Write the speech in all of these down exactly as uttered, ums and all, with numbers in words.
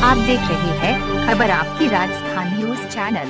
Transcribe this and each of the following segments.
आप देख रहे हैं खबर आपकी राजस्थान न्यूज चैनल।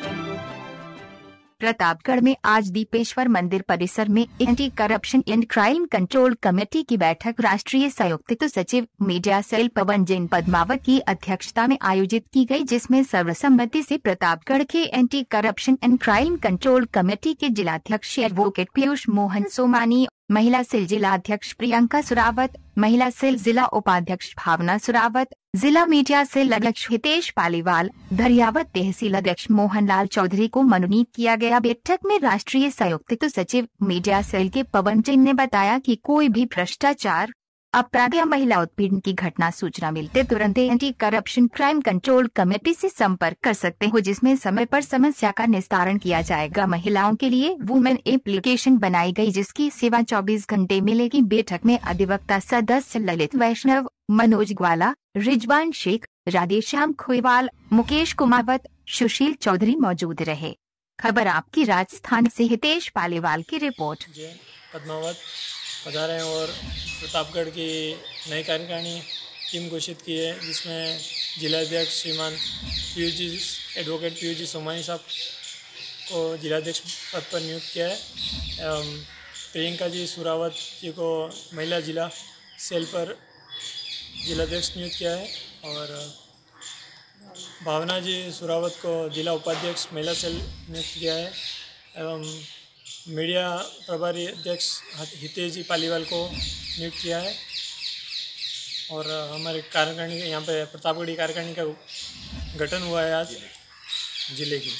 प्रतापगढ़ में आज दीपेश्वर मंदिर परिसर में anti corruption and crime control committee की बैठक राष्ट्रीय संयुक्त सचिव मीडिया सेल पवन जैन पद्मावत की अध्यक्षता में आयोजित की गई, जिसमें सर्वसम्मति से प्रतापगढ़ के anti corruption and crime control committee के जिलाध्यक्ष एडवोकेट पीयूष मोहन सोमानी, महिला सेल जिलाध्यक्ष प्रियंका सुरावत, महिला सेल जिला उपाध्यक्ष भावना सुरावत, जिला मीडिया सेल अध्यक्ष हितेश पालीवाल, धरियावत तहसील अध्यक्छ मोहनलाल चौधरी को मनोनीत किया गया। बैठक में राष्ट्रीय संयुक्त सचिव मीडिया सेल के पवन जैन ने बताया कि कोई भी भ्रष्टाचार, अपराध या महिला उत्पीड़न की घटना सूचना मिलते तुरंत anti corruption crime control committee से संपर्क कर सकते हो, जिसमें समय पर समस्या का निस्तारण किया जाएगा। महिलाओं के लिए वुमेन एप्लीकेशन बनाई गई, जिसकी सेवा चौबीस घंटे मिलेगी। बैठक में अधिवक्ता सदस्य ललित वैष्णव, मनोज ग्वाला, रिजवान शेख, राधेश्याम खोईवाल, मुकेश कुमावत, सुशील चौधरी मौजूद रहे। खबर आपकी राजस्थान से हितेश पालीवाल की रिपोर्ट। पद्मावत पधारे हैं और प्रतापगढ़ की नई कार्यकारिणी टीम घोषित की है, जिसमें जिलाध्यक्ष श्रीमान पीयूष जी एडवोकेट पीयूष जी सोमानी साहब को जिलाध्यक्ष पद पर नियुक्त किया है। एवं प्रियंका जी सुरावत जी को महिला जिला सेल पर जिलाध्यक्ष नियुक्त किया है और भावना जी सुरावत को जिला उपाध्यक्ष महिला सेल नियुक्त किया है। एवं मीडिया प्रभारी अध्यक्ष हितेश जी पालीवाल को नियुक्त किया है और हमारे कार्यकारिणी यहाँ पे प्रतापगढ़ कार्यकारिणी का गठन हुआ है आज जिले की।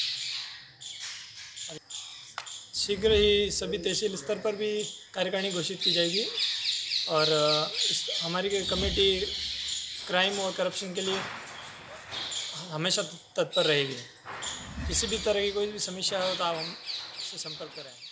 शीघ्र ही सभी तहसील स्तर पर भी कार्यकारिणी घोषित की जाएगी और इस हमारी कमेटी क्राइम और करप्शन के लिए हमेशा तत्पर रहेगी। किसी भी तरह की कोई भी समस्या हो तो आप हम से संपर्क करें।